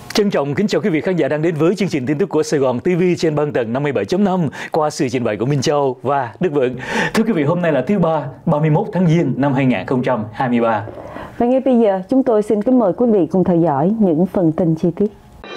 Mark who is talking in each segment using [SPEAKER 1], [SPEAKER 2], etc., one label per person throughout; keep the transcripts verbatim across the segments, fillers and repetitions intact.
[SPEAKER 1] Trân trọng kính chào quý vị khán giả đang đến với chương trình tin tức của Sài Gòn ti vi trên băng tần năm mươi bảy chấm năm qua sự trình bày của Minh Châu và Đức Vượng. Thưa quý vị, hôm nay là thứ ba, ba mươi mốt tháng Giêng năm hai nghìn không trăm hai mươi ba.
[SPEAKER 2] Và ngay bây giờ chúng tôi xin kính mời quý vị cùng theo dõi những phần tin chi tiết.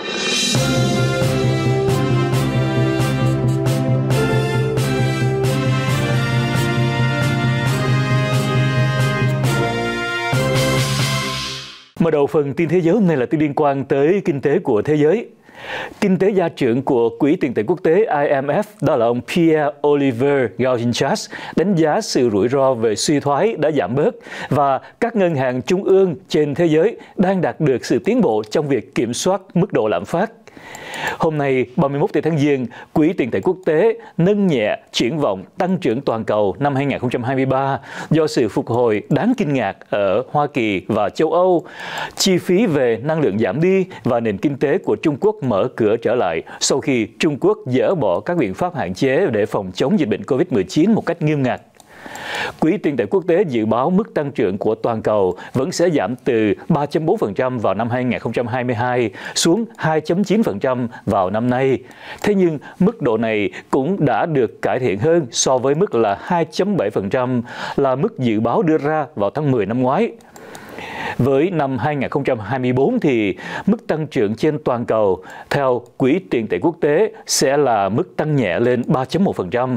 [SPEAKER 1] Mở đầu phần tin thế giới hôm nay là tin liên quan tới kinh tế của thế giới. Kinh tế gia trưởng của Quỹ tiền tệ quốc tế I M F, đó là ông Pierre-Olivier Gauchinchas, đánh giá sự rủi ro về suy thoái đã giảm bớt và các ngân hàng trung ương trên thế giới đang đạt được sự tiến bộ trong việc kiểm soát mức độ lạm phát. Hôm nay, ba mươi mốt tháng Giêng, Quỹ tiền tệ quốc tế nâng nhẹ triển vọng tăng trưởng toàn cầu năm hai nghìn không trăm hai mươi ba do sự phục hồi đáng kinh ngạc ở Hoa Kỳ và châu Âu, chi phí về năng lượng giảm đi và nền kinh tế của Trung Quốc mở cửa trở lại sau khi Trung Quốc dỡ bỏ các biện pháp hạn chế để phòng chống dịch bệnh Covid mười chín một cách nghiêm ngặt. Quỹ tiền tệ quốc tế dự báo mức tăng trưởng của toàn cầu vẫn sẽ giảm từ ba phẩy bốn phần trăm vào năm hai nghìn không trăm hai mươi hai xuống hai phẩy chín phần trăm vào năm nay. Thế nhưng mức độ này cũng đã được cải thiện hơn so với mức là hai phẩy bảy phần trăm là mức dự báo đưa ra vào tháng mười năm ngoái. Với năm hai nghìn không trăm hai mươi tư thì mức tăng trưởng trên toàn cầu theo Quỹ tiền tệ quốc tế sẽ là mức tăng nhẹ lên ba phẩy một phần trăm.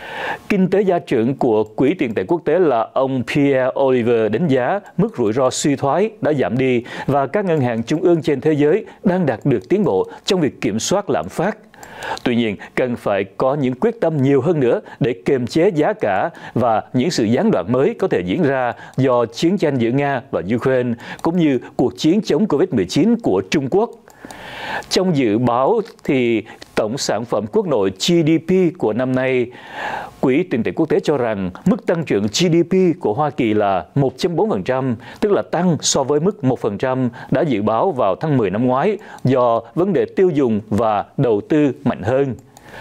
[SPEAKER 1] Kinh tế gia trưởng của Quỹ tiền tệ quốc tế là ông Pierre-Olivier đánh giá mức rủi ro suy thoái đã giảm đi và các ngân hàng trung ương trên thế giới đang đạt được tiến bộ trong việc kiểm soát lạm phát. Tuy nhiên, cần phải có những quyết tâm nhiều hơn nữa để kiềm chế giá cả và những sự gián đoạn mới có thể diễn ra do chiến tranh giữa Nga và Ukraine, cũng như cuộc chiến chống Covid mười chín của Trung Quốc. Trong dự báo thì tổng sản phẩm quốc nội G D P của năm nay, Quỹ tiền tệ quốc tế cho rằng mức tăng trưởng G D P của Hoa Kỳ là một phẩy bốn phần trăm, tức là tăng so với mức một phần trăm đã dự báo vào tháng mười năm ngoái do vấn đề tiêu dùng và đầu tư mạnh hơn.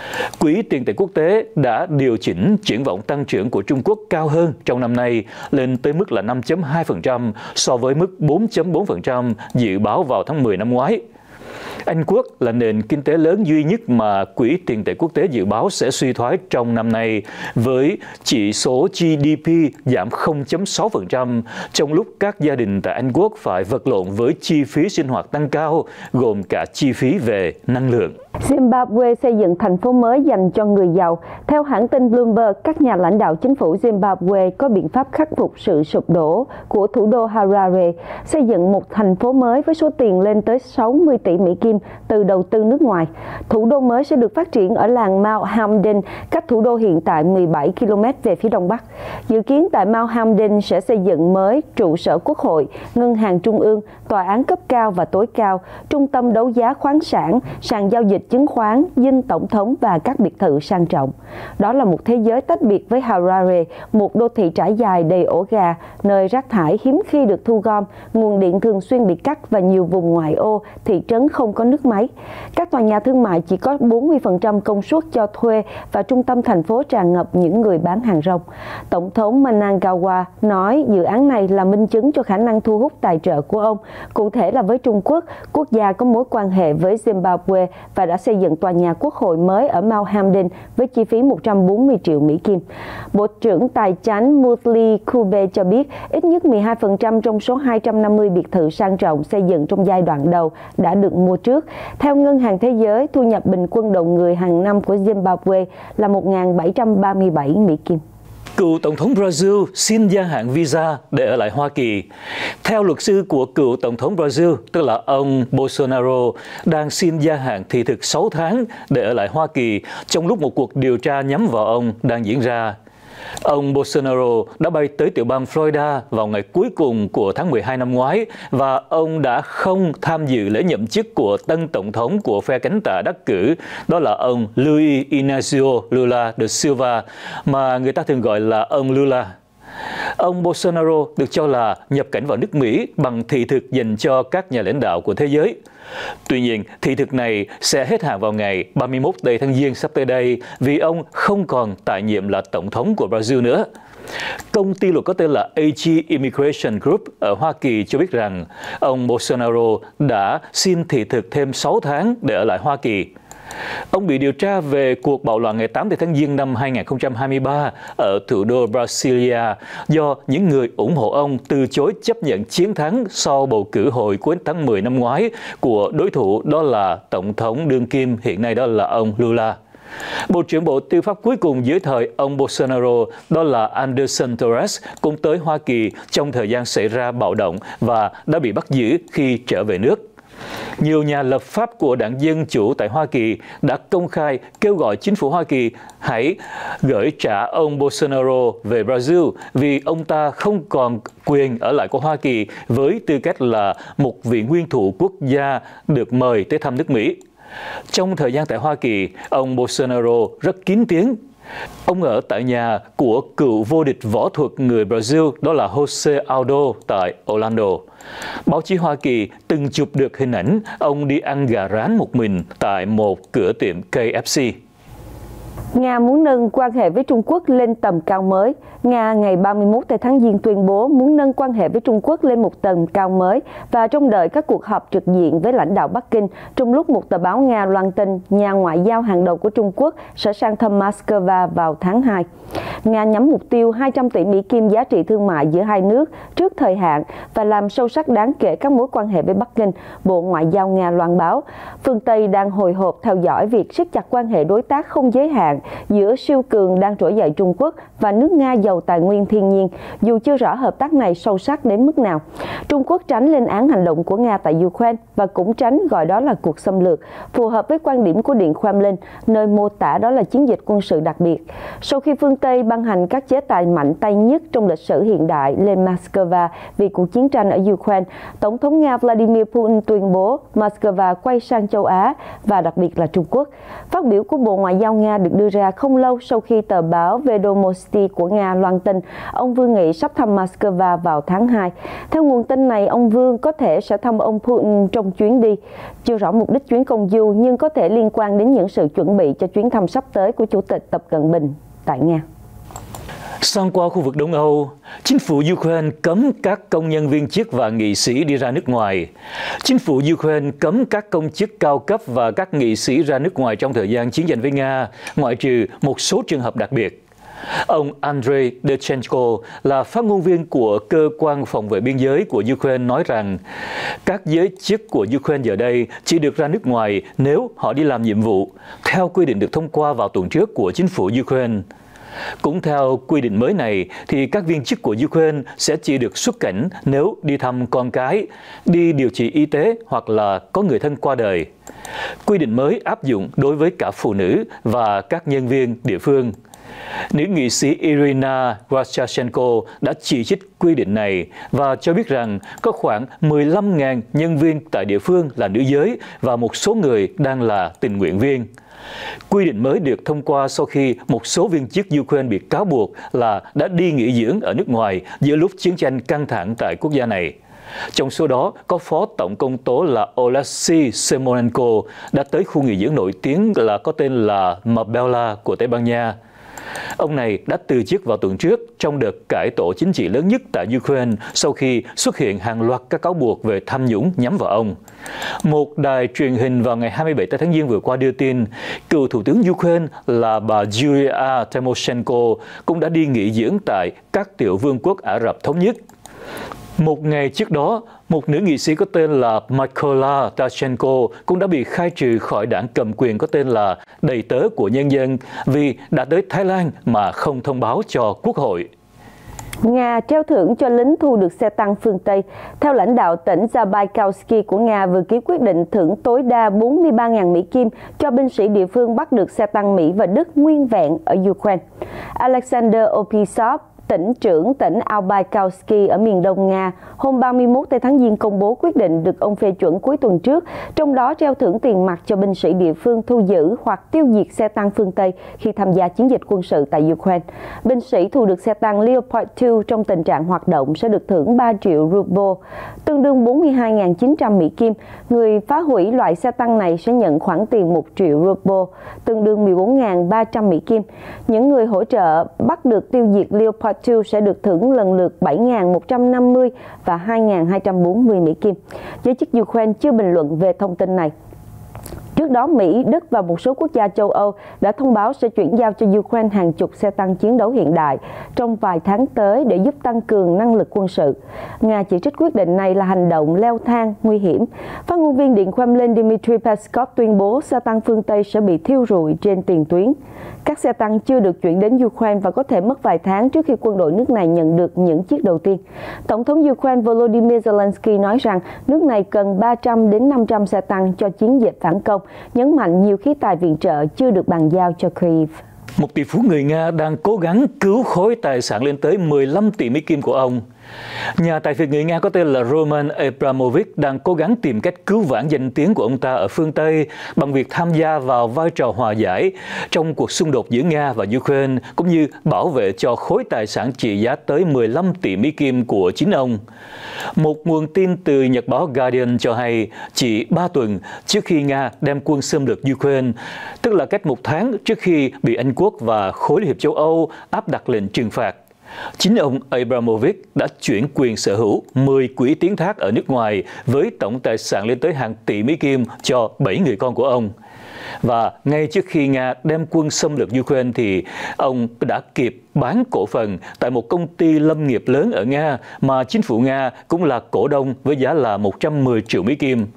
[SPEAKER 1] Quỹ tiền tệ quốc tế đã điều chỉnh triển vọng tăng trưởng của Trung Quốc cao hơn trong năm nay lên tới mức là năm phẩy hai phần trăm so với mức bốn phẩy bốn phần trăm dự báo vào tháng mười năm ngoái. Anh Quốc là nền kinh tế lớn duy nhất mà Quỹ tiền tệ quốc tế dự báo sẽ suy thoái trong năm nay với chỉ số G D P giảm không phẩy sáu phần trăm trong lúc các gia đình tại Anh Quốc phải vật lộn với chi phí sinh hoạt tăng cao, gồm cả chi phí về năng lượng.
[SPEAKER 2] Zimbabwe xây dựng thành phố mới dành cho người giàu. Theo hãng tin Bloomberg, các nhà lãnh đạo chính phủ Zimbabwe có biện pháp khắc phục sự sụp đổ của thủ đô Harare, xây dựng một thành phố mới với số tiền lên tới sáu mươi tỷ Mỹ Kim từ đầu tư nước ngoài. Thủ đô mới sẽ được phát triển ở làng Mount Hamden, cách thủ đô hiện tại mười bảy ki lô mét về phía đông bắc. Dự kiến tại Mount Hamden sẽ xây dựng mới trụ sở quốc hội, ngân hàng trung ương, tòa án cấp cao và tối cao, trung tâm đấu giá khoáng sản, sàn giao dịch chứng khoán, dinh tổng thống và các biệt thự sang trọng. Đó là một thế giới tách biệt với Harare, một đô thị trải dài đầy ổ gà, nơi rác thải hiếm khi được thu gom, nguồn điện thường xuyên bị cắt và nhiều vùng ngoại ô, thị trấn không có nước máy. Các tòa nhà thương mại chỉ có bốn mươi phần trăm công suất cho thuê và trung tâm thành phố tràn ngập những người bán hàng rong. Tổng thống Mnangagwa nói dự án này là minh chứng cho khả năng thu hút tài trợ của ông, cụ thể là với Trung Quốc, quốc gia có mối quan hệ với Zimbabwe và đã xây dựng tòa nhà quốc hội mới ở Mount Hamden với chi phí một trăm bốn mươi triệu Mỹ Kim. Bộ trưởng Tài chánh Mutli Kube cho biết ít nhất mười hai phần trăm trong số hai trăm năm mươi biệt thự sang trọng xây dựng trong giai đoạn đầu đã được mua trước. Theo Ngân hàng Thế giới, thu nhập bình quân đầu người hàng năm của Zimbabwe là một nghìn bảy trăm ba mươi bảy Mỹ Kim.
[SPEAKER 1] Cựu Tổng thống Brazil xin gia hạn visa để ở lại Hoa Kỳ. Theo luật sư của cựu Tổng thống Brazil, tức là ông Bolsonaro, đang xin gia hạn thị thực sáu tháng để ở lại Hoa Kỳ trong lúc một cuộc điều tra nhắm vào ông đang diễn ra. Ông Bolsonaro đã bay tới tiểu bang Florida vào ngày cuối cùng của tháng mười hai năm ngoái và ông đã không tham dự lễ nhậm chức của tân tổng thống của phe cánh tả đắc cử, đó là ông Luiz Inácio Lula da Silva, mà người ta thường gọi là ông Lula. Ông Bolsonaro được cho là nhập cảnh vào nước Mỹ bằng thị thực dành cho các nhà lãnh đạo của thế giới. Tuy nhiên, thị thực này sẽ hết hạn vào ngày ba mươi mốt tháng Giêng sắp tới đây vì ông không còn tại nhiệm là Tổng thống của Brazil nữa. Công ty luật có tên là a giê Immigration Group ở Hoa Kỳ cho biết rằng ông Bolsonaro đã xin thị thực thêm sáu tháng để ở lại Hoa Kỳ. Ông bị điều tra về cuộc bạo loạn ngày tám tháng Giêng năm hai nghìn không trăm hai mươi ba ở thủ đô Brasilia do những người ủng hộ ông từ chối chấp nhận chiến thắng sau bầu cử hồi cuối tháng mười năm ngoái của đối thủ, đó là Tổng thống đương kim hiện nay đó là ông Lula. Bộ trưởng Bộ Tư pháp cuối cùng dưới thời ông Bolsonaro, đó là Anderson Torres, cũng tới Hoa Kỳ trong thời gian xảy ra bạo động và đã bị bắt giữ khi trở về nước. Nhiều nhà lập pháp của đảng Dân Chủ tại Hoa Kỳ đã công khai kêu gọi chính phủ Hoa Kỳ hãy gửi trả ông Bolsonaro về Brazil vì ông ta không còn quyền ở lại của Hoa Kỳ với tư cách là một vị nguyên thủ quốc gia được mời tới thăm nước Mỹ. Trong thời gian tại Hoa Kỳ, ông Bolsonaro rất kín tiếng. Ông ở tại nhà của cựu vô địch võ thuật người Brazil, đó là Jose Aldo tại Orlando. Báo chí Hoa Kỳ từng chụp được hình ảnh ông đi ăn gà rán một mình tại một cửa tiệm K F C.
[SPEAKER 2] Nga muốn nâng quan hệ với Trung Quốc lên tầm cao mới. Nga ngày ba mươi mốt tháng Giêng tuyên bố muốn nâng quan hệ với Trung Quốc lên một tầm cao mới và trông đợi các cuộc họp trực diện với lãnh đạo Bắc Kinh, trong lúc một tờ báo Nga loan tin nhà ngoại giao hàng đầu của Trung Quốc sẽ sang thăm Moscow vào tháng hai. Nga nhắm mục tiêu hai trăm tỷ Mỹ Kim giá trị thương mại giữa hai nước trước thời hạn và làm sâu sắc đáng kể các mối quan hệ với Bắc Kinh, Bộ Ngoại giao Nga loan báo. Phương Tây đang hồi hộp theo dõi việc siết chặt quan hệ đối tác không giới hạn giữa siêu cường đang trỗi dậy Trung Quốc và nước Nga giàu tài nguyên thiên nhiên, dù chưa rõ hợp tác này sâu sắc đến mức nào. Trung Quốc tránh lên án hành động của Nga tại Ukraine và cũng tránh gọi đó là cuộc xâm lược, phù hợp với quan điểm của Điện Kremlin, nơi mô tả đó là chiến dịch quân sự đặc biệt. Sau khi phương Tây ban hành các chế tài mạnh tay nhất trong lịch sử hiện đại lên Moscow vì cuộc chiến tranh ở Ukraine, Tổng thống Nga Vladimir Putin tuyên bố Moscow quay sang châu Á và đặc biệt là Trung Quốc. Phát biểu của Bộ Ngoại giao Nga được đưa ra không lâu sau khi tờ báo Vedomosti của Nga loan tin ông Vương Nghị sắp thăm Moscow vào tháng hai. Theo nguồn tin này, ông Vương có thể sẽ thăm ông Putin trong chuyến đi. Chưa rõ mục đích chuyến công du nhưng có thể liên quan đến những sự chuẩn bị cho chuyến thăm sắp tới của Chủ tịch Tập Cận Bình tại Nga.
[SPEAKER 1] Sang qua khu vực Đông Âu, chính phủ Ukraine cấm các công nhân viên chức và nghị sĩ đi ra nước ngoài. Chính phủ Ukraine cấm các công chức cao cấp và các nghị sĩ ra nước ngoài trong thời gian chiến tranh với Nga, ngoại trừ một số trường hợp đặc biệt. Ông Andrei Dechenko là phát ngôn viên của cơ quan phòng vệ biên giới của Ukraine nói rằng các giới chức của Ukraine giờ đây chỉ được ra nước ngoài nếu họ đi làm nhiệm vụ, theo quy định được thông qua vào tuần trước của chính phủ Ukraine. Cũng theo quy định mới này, thì các viên chức của Ukraine sẽ chỉ được xuất cảnh nếu đi thăm con cái, đi điều trị y tế hoặc là có người thân qua đời. Quy định mới áp dụng đối với cả phụ nữ và các nhân viên địa phương. Nữ nghị sĩ Irina Grachchenko đã chỉ trích quy định này và cho biết rằng có khoảng mười lăm nghìn nhân viên tại địa phương là nữ giới và một số người đang là tình nguyện viên. Quy định mới được thông qua sau khi một số viên chức Ukraine bị cáo buộc là đã đi nghỉ dưỡng ở nước ngoài giữa lúc chiến tranh căng thẳng tại quốc gia này. Trong số đó, có Phó Tổng công tố là Oleksiy Semonenko đã tới khu nghỉ dưỡng nổi tiếng là có tên là Marbella của Tây Ban Nha. Ông này đã từ chức vào tuần trước trong đợt cải tổ chính trị lớn nhất tại Ukraine sau khi xuất hiện hàng loạt các cáo buộc về tham nhũng nhắm vào ông. Một đài truyền hình vào ngày hai mươi bảy tháng Giêng vừa qua đưa tin, cựu Thủ tướng Ukraine là bà Yulia Tymoshenko cũng đã đi nghỉ dưỡng tại các tiểu vương quốc Ả Rập Thống Nhất. Một ngày trước đó, một nữ nghị sĩ có tên là Mykola Tachenko cũng đã bị khai trừ khỏi đảng cầm quyền có tên là Đầy tớ của Nhân dân vì đã tới Thái Lan mà không thông báo cho Quốc hội.
[SPEAKER 2] Nga treo thưởng cho lính thu được xe tăng phương Tây. Theo lãnh đạo tỉnh Zabaikowski của Nga vừa ký quyết định thưởng tối đa bốn mươi ba nghìn Mỹ Kim cho binh sĩ địa phương bắt được xe tăng Mỹ và Đức nguyên vẹn ở Ukraine. Alexander Opisov, tỉnh trưởng tỉnh Albaikowski ở miền đông Nga, hôm ba mươi mốt tháng Giêng công bố quyết định được ông phê chuẩn cuối tuần trước, trong đó treo thưởng tiền mặt cho binh sĩ địa phương thu giữ hoặc tiêu diệt xe tăng phương Tây khi tham gia chiến dịch quân sự tại Ukraine. Binh sĩ thu được xe tăng Leopard hai trong tình trạng hoạt động sẽ được thưởng ba triệu ruble, tương đương bốn mươi hai nghìn chín trăm Mỹ Kim. Người phá hủy loại xe tăng này sẽ nhận khoản tiền một triệu ruble, tương đương mười bốn nghìn ba trăm Mỹ Kim. Những người hỗ trợ bắt được tiêu diệt Leopard hai sẽ được thưởng lần lượt bảy nghìn một trăm năm mươi và hai nghìn hai trăm bốn mươi Mỹ Kim. Giới chức Ukraine chưa bình luận về thông tin này. Trước đó, Mỹ, Đức và một số quốc gia châu Âu đã thông báo sẽ chuyển giao cho Ukraine hàng chục xe tăng chiến đấu hiện đại trong vài tháng tới để giúp tăng cường năng lực quân sự. Nga chỉ trích quyết định này là hành động leo thang, nguy hiểm. Phát ngôn viên Điện Kremlin Dmitry Peskov tuyên bố xe tăng phương Tây sẽ bị thiêu rụi trên tiền tuyến. Các xe tăng chưa được chuyển đến Ukraine và có thể mất vài tháng trước khi quân đội nước này nhận được những chiếc đầu tiên. Tổng thống Ukraine Volodymyr Zelensky nói rằng nước này cần ba trăm đến năm trăm xe tăng cho chiến dịch phản công, nhấn mạnh nhiều khí tài viện trợ chưa được bàn giao cho Kyiv.
[SPEAKER 1] Một tỷ phú người Nga đang cố gắng cứu khối tài sản lên tới mười lăm tỷ Mỹ Kim của ông. Nhà tài phiệt người Nga có tên là Roman Abramovich đang cố gắng tìm cách cứu vãn danh tiếng của ông ta ở phương Tây bằng việc tham gia vào vai trò hòa giải trong cuộc xung đột giữa Nga và Ukraine, cũng như bảo vệ cho khối tài sản trị giá tới mười lăm tỷ Mỹ Kim của chính ông. Một nguồn tin từ nhật báo Guardian cho hay chỉ ba tuần trước khi Nga đem quân xâm lược Ukraine, tức là cách một tháng trước khi bị Anh Quốc và khối Liên hiệp châu Âu áp đặt lệnh trừng phạt, chính ông Abramovich đã chuyển quyền sở hữu mười quỹ tiến thác ở nước ngoài với tổng tài sản lên tới hàng tỷ Mỹ Kim cho bảy người con của ông. Và ngay trước khi Nga đem quân xâm lược Ukraine thì ông đã kịp bán cổ phần tại một công ty lâm nghiệp lớn ở Nga mà chính phủ Nga cũng là cổ đông với giá là một trăm mười triệu Mỹ Kim.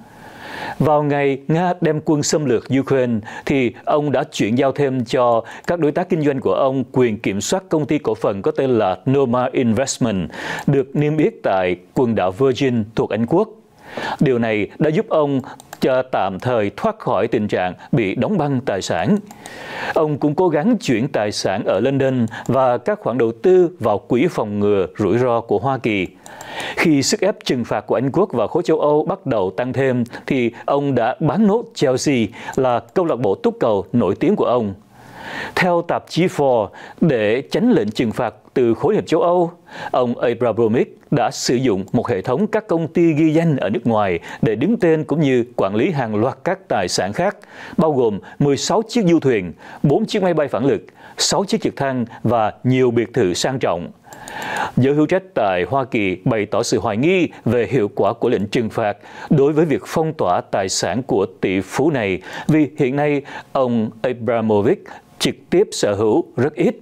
[SPEAKER 1] Vào ngày Nga đem quân xâm lược Ukraine thì ông đã chuyển giao thêm cho các đối tác kinh doanh của ông quyền kiểm soát công ty cổ phần có tên là Noma Investment, được niêm yết tại quần đảo Virgin thuộc Anh Quốc. Điều này đã giúp ông cho tạm thời thoát khỏi tình trạng bị đóng băng tài sản. Ông cũng cố gắng chuyển tài sản ở London và các khoản đầu tư vào quỹ phòng ngừa rủi ro của Hoa Kỳ. Khi sức ép trừng phạt của Anh Quốc và khối châu Âu bắt đầu tăng thêm, thì ông đã bán nốt Chelsea, là câu lạc bộ túc cầu nổi tiếng của ông. Theo tạp chí Forbes, để tránh lệnh trừng phạt từ khối hiệp châu Âu, ông Abramovich đã sử dụng một hệ thống các công ty ghi danh ở nước ngoài để đứng tên cũng như quản lý hàng loạt các tài sản khác, bao gồm mười sáu chiếc du thuyền, bốn chiếc máy bay phản lực, sáu chiếc trực thăng và nhiều biệt thự sang trọng. Giới hữu trách tại Hoa Kỳ bày tỏ sự hoài nghi về hiệu quả của lệnh trừng phạt đối với việc phong tỏa tài sản của tỷ phú này, vì hiện nay ông Abramovich trực tiếp sở hữu rất ít.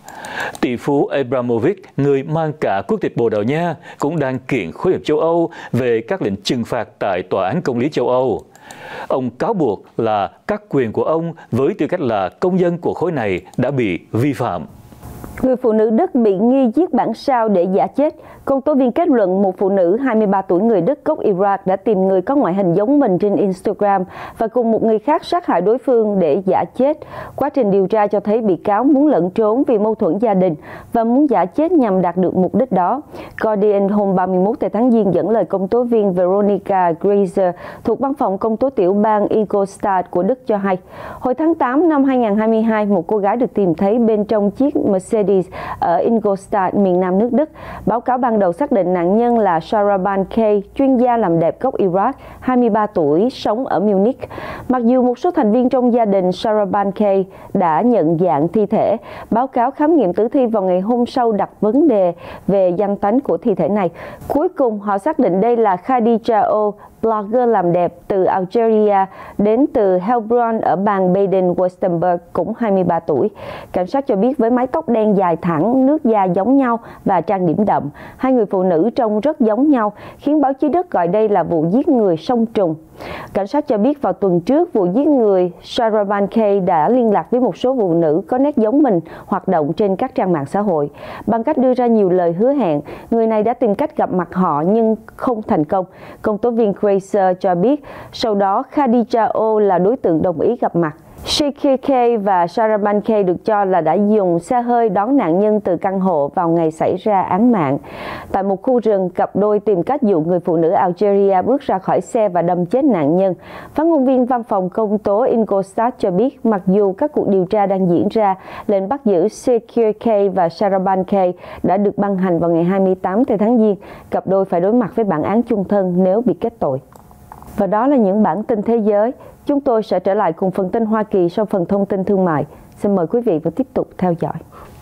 [SPEAKER 1] Tỷ phú Abramovich, người mang cả quốc tịch Bồ Đào Nha, cũng đang kiện khối hiệp châu Âu về các lệnh trừng phạt tại Tòa án Công lý châu Âu. Ông cáo buộc là các quyền của ông với tư cách là công dân của khối này đã bị vi phạm.
[SPEAKER 2] Người phụ nữ Đức bị nghi giết bản sao để giả chết. Công tố viên kết luận một phụ nữ hai mươi ba tuổi người Đức gốc Iraq đã tìm người có ngoại hình giống mình trên Instagram và cùng một người khác sát hại đối phương để giả chết. Quá trình điều tra cho thấy bị cáo muốn lẩn trốn vì mâu thuẫn gia đình và muốn giả chết nhằm đạt được mục đích đó. Guardian hôm ba mươi mốt tháng Giêng dẫn lời công tố viên Veronica Greiser thuộc văn phòng công tố tiểu bang Ingolstadt của Đức cho hay, hồi tháng tám năm hai nghìn không trăm hai mươi hai, một cô gái được tìm thấy bên trong chiếc Mercedes ở Ingolstadt, miền nam nước Đức. Báo cáo ban đầu xác định nạn nhân là Shahraban Kay, chuyên gia làm đẹp gốc Iraq, hai mươi ba tuổi, sống ở Munich. Mặc dù một số thành viên trong gia đình Shahraban Kay đã nhận dạng thi thể, báo cáo khám nghiệm tử thi vào ngày hôm sau đặt vấn đề về danh tánh của thi thể này. Cuối cùng, họ xác định đây là Khadija O, blogger làm đẹp từ Algeria, đến từ Heilbronn ở bang Baden-Württemberg, cũng hai mươi ba tuổi. Cảnh sát cho biết với mái tóc đen dài thẳng, nước da giống nhau và trang điểm đậm, hai người phụ nữ trông rất giống nhau, khiến báo chí Đức gọi đây là vụ giết người song trùng. Cảnh sát cho biết vào tuần trước, vụ giết người Shahraban Kay đã liên lạc với một số phụ nữ có nét giống mình hoạt động trên các trang mạng xã hội. Bằng cách đưa ra nhiều lời hứa hẹn, người này đã tìm cách gặp mặt họ nhưng không thành công. Công tố viên Greiser cho biết sau đó Khadija O là đối tượng đồng ý gặp mặt. Shakir Kay và Shahraban Kay được cho là đã dùng xe hơi đón nạn nhân từ căn hộ vào ngày xảy ra án mạng. Tại một khu rừng, cặp đôi tìm cách dụ người phụ nữ Algeria bước ra khỏi xe và đâm chết nạn nhân. Phát ngôn viên văn phòng công tố Ingolstadt cho biết mặc dù các cuộc điều tra đang diễn ra, lệnh bắt giữ Shakir Kay và Shahraban Kay đã được ban hành vào ngày hai mươi tám tháng Giêng. Cặp đôi phải đối mặt với bản án chung thân nếu bị kết tội. Và đó là những bản tin thế giới. Chúng tôi sẽ trở lại cùng phần tin Hoa Kỳ sau phần thông tin thương mại. Xin mời quý vị và tiếp tục theo dõi.